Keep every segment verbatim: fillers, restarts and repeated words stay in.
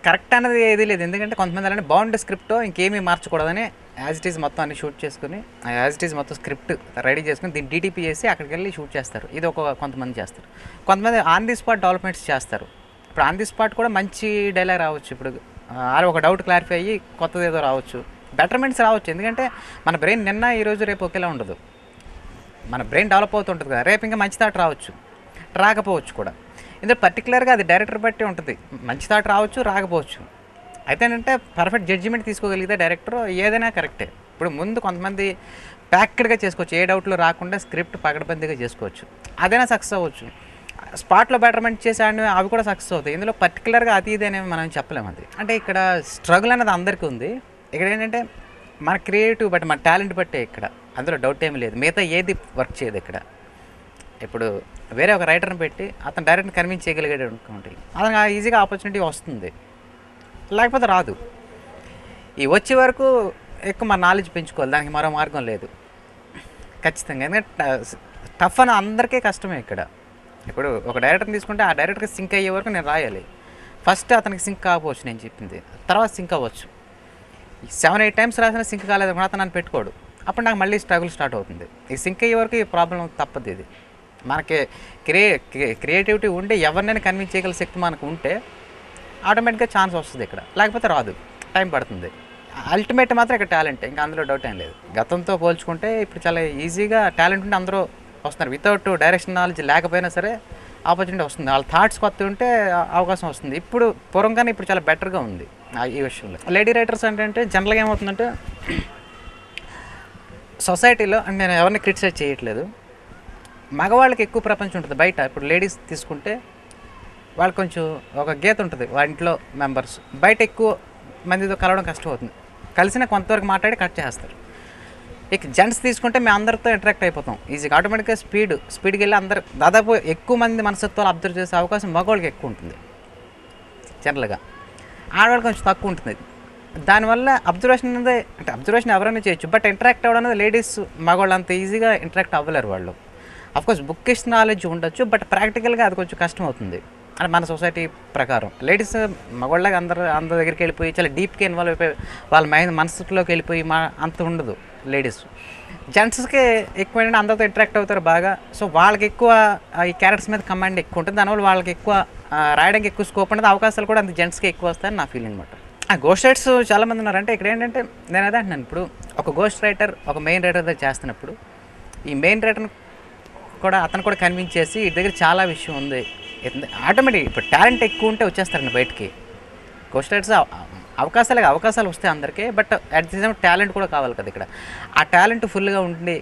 Correct అన్నది ఏది లేదు. ఎందుకంటే కొంతమంది అలానే బాగుండే స్క్రిప్ట్ ఇంకేమీ మార్చకూడదని యాజ్ ఇట్ ఈజ్ మొత్తం అన్ని షూట్ చేసుకుని యాజ్ ఇట్ ఈజ్ మొత్తం స్క్రిప్ట్ రెడీ చేసుకుని దీన్ని డీటీపీ చేసి అక్కడికి వెళ్ళి షూట్ చేస్తారు. ఇది ఒక కొంతమంది చేస్తారు. కొంతమంది ఆన్ ది స్పాట్ డెవలప్మెంట్స్ చేస్తారు. ఇప్పుడు ఆన్ ది స్పాట్ కూడా మంచి డైలాగ్ రావచ్చు. ఇప్పుడు ఆరు ఒక డౌట్ క్లారిఫై అయ్యి కొత్తది ఏదో రావచ్చు, బెటర్మెంట్స్ రావచ్చు. ఎందుకంటే మన బ్రెయిన్ నిన్న ఈరోజు రేపు ఒకేలా ఉండదు. మన బ్రెయిన్ డెవలప్ అవుతుంటుంది కదా, రేపు ఇంకా మంచి థాట్ రావచ్చు, రాకపోవచ్చు కూడా. ఇందులో పర్టికులర్గా అది డైరెక్టర్ బట్టి ఉంటుంది. మంచి థాట్ రావచ్చు, రాకపోవచ్చు. అయితే ఏంటంటే పర్ఫెక్ట్ జడ్జిమెంట్ తీసుకోగలిగితే డైరెక్టర్ ఏదైనా కరెక్టే. ఇప్పుడు ముందు కొంతమంది ప్యాక్డ్గా చేసుకోవచ్చు, ఏ డౌట్లు రాకుండా స్క్రిప్ట్ పకడ్బందీగా చేసుకోవచ్చు, అదైనా సక్సెస్ అవ్వచ్చు. స్పాట్లో బెటర్మెంట్ చేసే అవి కూడా సక్సెస్ అవుతాయి. ఇందులో పర్టికులర్గా అది ఇది అనేవి మనం చెప్పలేము. అది అంటే ఇక్కడ స్ట్రగుల్ అనేది అందరికీ ఉంది. ఇక్కడ ఏంటంటే మన క్రియేటివ్ బట్టి, మన టాలెంట్ బట్టే ఇక్కడ, అందులో డౌట్ ఏమీ లేదు. మిగతా ఏది వర్క్ చేయదు ఇక్కడ. ఇప్పుడు వేరే ఒక రైటర్ని పెట్టి అతను డైరెక్ట్ని కన్విన్స్ చేయగలిగాడు అనుకోండి, అతను ఈజీగా ఆపర్చునిటీ వస్తుంది, లేకపోతే రాదు. ఈ వచ్చే వరకు ఎక్కువ మన నాలెడ్జ్ పెంచుకోవాలి, దానికి మరో మార్గం లేదు ఖచ్చితంగా. ఎందుకంటే టఫ్ అని అందరికీ కష్టమే ఇక్కడ. ఇప్పుడు ఒక డైరెక్టర్ని తీసుకుంటే ఆ డైరెక్టర్కి సింక్ అయ్యే వరకు నేను రాయాలి. ఫస్ట్ అతనికి సింక్ కావచ్చు నేను చెప్పింది, తర్వాత సింక్ అవ్వచ్చు. సెవెన్ ఎయిట్ టైమ్స్ రాసిన సింక్ కాలేదు కూడా అతను నన్ను పెట్టుకోడు, అప్పుడు నాకు మళ్ళీ స్ట్రగుల్ స్టార్ట్ అవుతుంది. ఈ సింక్ అయ్యే వరకు ఈ ప్రాబ్లం తప్పదు. ఇది మనకి క్రియే క్రియేటివిటీ ఉంటే ఎవరినైనా కన్విన్స్ చేయగల శక్తి మనకు ఉంటే ఆటోమేటిక్గా ఛాన్స్ వస్తుంది ఇక్కడ, లేకపోతే రాదు, టైం పడుతుంది. అల్టిమేట్ మాత్రం ఇక్కడ టాలెంట్, ఇంకా అందులో డౌట్ ఏం లేదు. గతంతో పోల్చుకుంటే ఇప్పుడు చాలా ఈజీగా టాలెంట్ ఉంటే అందరూ వస్తున్నారు. వితౌట్ డైరెక్షన్ నాలెడ్జ్ లేకపోయినా సరే ఆపర్చునిటీ వస్తుంది. వాళ్ళ థాట్స్ కొత్త ఉంటే అవకాశం వస్తుంది. ఇప్పుడు పూర్వంగానే ఇప్పుడు చాలా బెటర్గా ఉంది ఈ విషయంలో. లేడీ రైటర్స్ అంటే జనరల్గా ఏమవుతుందంటే సొసైటీలో, అంటే నేను ఎవరిని క్రిటిసైజ్ చేయట్లేదు, మగవాళ్ళకి ఎక్కువ ప్రపంచం ఉంటుంది బయట. ఇప్పుడు లేడీస్ తీసుకుంటే వాళ్ళకి కొంచెం ఒక గీత ఉంటుంది, వాళ్ళ ఇంట్లో మెంబర్స్ బయట ఎక్కువ మందితో కలవడం కష్టం అవుతుంది. కలిసిన కొంతవరకు మాట్లాడి కట్ చేస్తారు. ఇక జెంట్స్ తీసుకుంటే మేము అందరితో ఇంటరాక్ట్ అయిపోతాం ఈజీగా, ఆటోమేటిక్గా స్పీడ్ స్పీడ్కి వెళ్ళి అందరు దాదాపు ఎక్కువ మంది మనస్తత్వాలు అబ్జర్వ్ చేసే అవకాశం మగవాళ్ళకి ఎక్కువ ఉంటుంది జనరల్గా, ఆడవాళ్ళకి కొంచెం తక్కువ ఉంటుంది. దానివల్ల అబ్జర్వేషన్ అనేది, అంటే అబ్జర్వేషన్ ఎవరైనా చేయొచ్చు, బట్ ఇంటరాక్ట్ అవ్వడం అనేది లేడీస్ మగవాళ్ళు అంత ఈజీగా ఇంటరాక్ట్ అవ్వలేరు. వాళ్ళు అఫ్కోర్స్ బుక్కిష్ నాలెడ్జ్ ఉండొచ్చు, బట్ ప్రాక్టికల్గా అది కొంచెం కష్టం అవుతుంది. అంటే మన సొసైటీ ప్రకారం లేడీస్ మగవాళ్ళగా అందరు అందరి దగ్గరికి వెళ్ళిపోయి చాలా డీప్గా ఇన్వాల్వ్ అయిపోయి వాళ్ళ మైండ్ మనసులోకి వెళ్ళిపోయి మా అంత ఉండదు లేడీస్. జెంట్స్కి ఎక్కువ ఏంటంటే అందరితో ఇంటరాక్ట్ అవుతారు బాగా, సో వాళ్ళకి ఎక్కువ ఈ క్యారెక్టర్స్ మీద కమాండ్ ఎక్కువ ఉంటుంది. దానివల్ల వాళ్ళకి ఎక్కువ రాయడానికి ఎక్కువ స్కోప్ ఉంటుంది, అవకాశాలు కూడా అంత జెంట్స్కి ఎక్కువ వస్తాయని నా ఫీలింగ్ అనమాట. గోస్ట్ రైటర్స్ చాలామంది ఉన్నారు. అంటే ఇక్కడ ఏంటంటే నేను అదే అంటున్నాను, ఇప్పుడు ఒక గోస్ట్ రైటర్ ఒక మెయిన్ రైటర్ దగ్గర చేస్తున్నప్పుడు ఈ మెయిన్ రైటర్ని కూడా అతను కూడా కన్విన్స్ చేసి వీటి దగ్గర చాలా విషయం ఉంది, ఆటోమేటిక్ ఇప్పుడు టాలెంట్ ఎక్కువ ఉంటే వచ్చేస్తారండి బయటికి. గోస్ట్ రైటర్స్ అవకాశాలు అవకాశాలు వస్తాయి అందరికీ, but at the same talent కూడా కావాలి కదా ఇక్కడ. ఆ టాలెంట్ ఫుల్గా ఉండి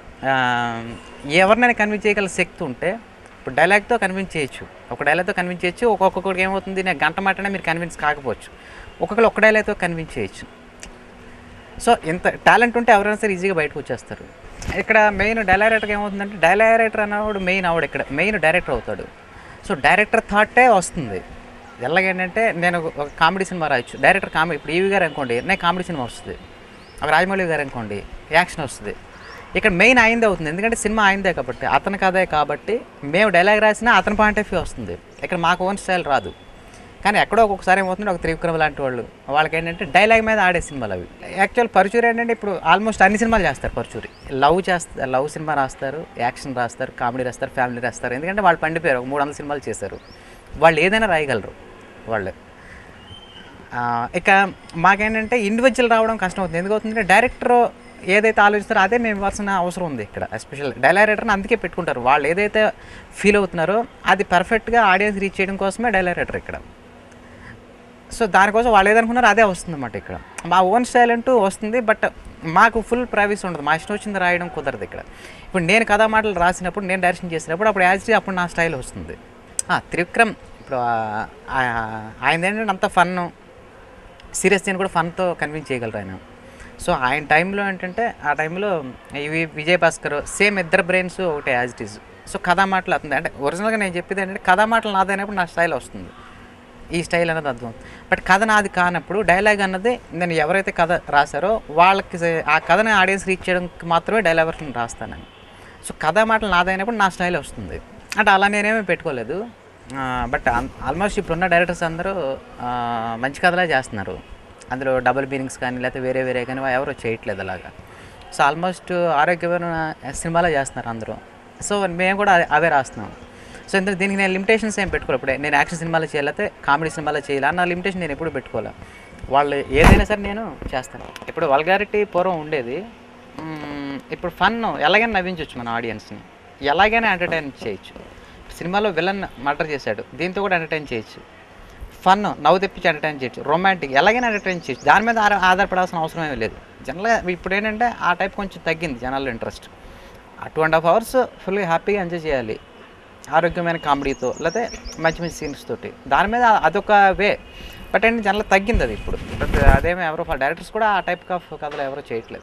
ఎవరినైనా కన్విన్స్ చేయగల శక్తి ఉంటే, ఇప్పుడు డైలాగ్తో కన్విన్స్ చేయొచ్చు, ఒక డైలాగ్తో కన్విన్స్ చేయొచ్చు. ఒక్కొక్కడికి ఏమవుతుంది, నేను గంట మాటనే మీరు కన్విన్స్ కాకపోవచ్చు, ఒక్కొక్కరు ఒక్క డైలాగ్తో కన్విన్స్ చేయొచ్చు. సో ఇంత టాలెంట్ ఉంటే ఎవరైనా సరే ఈజీగా బయటకు వచ్చేస్తారు. ఇక్కడ మెయిన్ డైలాగ్ రైటర్కి ఏమవుతుందంటే, డైలాగ్ రైటర్ అన్నవాడు మెయిన్ ఆవిడ ఇక్కడ మెయిన్ డైరెక్టర్ అవుతాడు. సో డైరెక్టర్ థాటే వస్తుంది. ఎలాగేంటంటే నేను ఒక కామెడీ సినిమా రాయొచ్చు, డైరెక్టర్ కామెడీ, ఇప్పుడు ఈవీ గారు అనుకోండి నేను కామెడీ సినిమా వస్తుంది, ఒక రాజమౌళి గారు అనుకోండి యాక్షన్ వస్తుంది. ఇక్కడ మెయిన్ అయిందే అవుతుంది, ఎందుకంటే సినిమా అయిందే కాబట్టి, అతని కథే కాబట్టి మేము డైలాగ్ రాసినా అతని పాయింట్ ఆఫ్ వ్యూ వస్తుంది. ఇక్కడ మాకు ఓన్ స్టైల్ రాదు. కానీ ఎక్కడో ఒక్కొక్కసారి ఏమవుతుంది, ఒక త్రివిక్రమ్ లాంటి వాళ్ళు వాళ్ళకి ఏంటంటే డైలాగ్ మీద ఆడే సినిమాలు అవి. యాక్చువల్ పరుచూరి ఏంటంటే ఇప్పుడు ఆల్మోస్ట్ అన్ని సినిమాలు చేస్తారు. పరుచూరి లవ్ చేస్తారు, లవ్ సినిమా రాస్తారు, యాక్షన్ రాస్తారు, కామెడీ రాస్తారు, ఫ్యామిలీ రాస్తారు. ఎందుకంటే వాళ్ళు పండిపోయారు, ఒక మూడు వందల సినిమాలు చేశారు, వాళ్ళు ఏదైనా రాయగలరు వాళ్ళు. ఇక మాకేంటంటే ఇండివిజువల్ రావడం కష్టం అవుతుంది. ఎందుకు అవుతుందంటే డైరెక్టర్ ఏదైతే ఆలోచిస్తారో అదే మేము ఇవ్వాల్సిన అవసరం ఉంది ఇక్కడ. ఎస్పెషల్ డైలాగ్ రైటర్ని అందుకే పెట్టుకుంటారు, వాళ్ళు ఏదైతే ఫీల్ అవుతున్నారో అది పర్ఫెక్ట్గా ఆడియన్స్ రీచ్ చేయడం కోసమే డైలాగ్ రైటర్ ఇక్కడ. సో దానికోసం వాళ్ళు ఏదనుకున్నారో అదే వస్తుంది అన్నమాట. ఇక్కడ మా ఓన్ స్టైల్ అంటూ వస్తుంది, బట్ మాకు ఫుల్ ప్రైవసీ ఉండదు, మా ఇష్టం వచ్చింది రాయడం కుదరదు ఇక్కడ. ఇప్పుడు నేను కథా మాటలు రాసినప్పుడు, నేను డైరెక్షన్ చేసినప్పుడు అప్పుడు యాజ్ ఇట్ అప్పుడు నా స్టైల్ వస్తుంది. త్రివిక్రమ్ ఇప్పుడు ఆయన ఏంటంటే అంత ఫన్ సీరియస్ నేను కూడా ఫన్తో కన్విన్స్ చేయగలరు ఆయన. సో ఆయన టైంలో ఏంటంటే ఆ టైంలో ఇవి విజయ్ భాస్కర్ సేమ్ ఇద్దరు బ్రెయిన్స్ ఒకటే యాజ్ ఇట్ ఈజ్. సో కథా మాటలు అవుతుంది, అంటే ఒరిజినల్గా నేను చెప్పేది ఏంటంటే కథా మాటలు నాదైనప్పుడు నా స్టైల్ వస్తుంది, ఈ స్టైల్ అనేది అర్థం. బట్ కథ నాది కానప్పుడు డైలాగ్ అన్నది నేను ఎవరైతే కథ రాశారో వాళ్ళకి ఆ కథని ఆడియన్స్ రీచ్ చేయడానికి మాత్రమే డైలాగ్ వర్షన్ రాస్తానని. సో కథా మాటలు నాదైనప్పుడు నా స్టైల్ వస్తుంది. అంటే అలా నేనేమీ పెట్టుకోలేదు, బట్ ఆల్మోస్ట్ ఇప్పుడున్న డైరెక్టర్స్ అందరూ ఆ, మంచి కథలే చేస్తున్నారు. అందులో డబుల్ మీనింగ్స్ కానీ లేకపోతే వేరే వేరే కానీ ఎవరు చేయట్లేదు అలాగా. సో ఆల్మోస్ట్ ఆరోగ్యమైన సినిమాలే చేస్తున్నారు అందరూ. సో మేము కూడా అదే- అవే రాస్తున్నాం. సో ఇందులో దీనికి నేను లిమిటేషన్స్ ఏం పెట్టుకోవాలి. ఇప్పుడు నేను యాక్షన్ సినిమాలో చేయాలి లేకపోతే కామెడీ సినిమాలో చేయాలి అన్న లిమిటేషన్ నేను ఎప్పుడు పెట్టుకోవాలి. వాళ్ళు ఏదైనా సరే నేను చేస్తాను. ఇప్పుడు వల్గారిటీ పూర్వం ఉండేది. మ్మ్, ఇప్పుడు ఫన్ ఎలాగైనా నవ్వించవచ్చు మన ఆడియన్స్ని, ఎలాగైనా ఎంటర్టైన్ చేయొచ్చు. సినిమాలో విలన్ మర్డర్ చేశాడు, దీంతో కూడా ఎంటర్టైన్ చేయొచ్చు. ఫన్ నవ్వు తెప్పించి ఎంటర్టైన్ చేయొచ్చు. రొమాంటిక్ ఎలాగైనా ఎంటర్టైన్ చేయొచ్చు. దాని మీద ఆధార ఆధారపడాల్సిన అవసరం ఏమీ లేదు. జనరల్గా ఇప్పుడు ఏంటంటే ఆ టైప్ కొంచెం తగ్గింది జనాల్లో ఇంట్రెస్ట్. ఆ టూ అండ్ హాఫ్ అవర్స్ ఫుల్గా హ్యాపీగా ఎంజాయ్ చేయాలి ఆరోగ్యమైన కామెడీతో లేకపోతే మంచి మంచి సీన్స్ తోటి. దాని మీద అదొక వే. బట్ ఏంటి జనరల్ తగ్గింది అది ఇప్పుడు. బట్ అదేమో ఎవరో డైరెక్టర్స్ కూడా ఆ టైప్ ఆఫ్ కథలు ఎవరో చేయట్లేదు.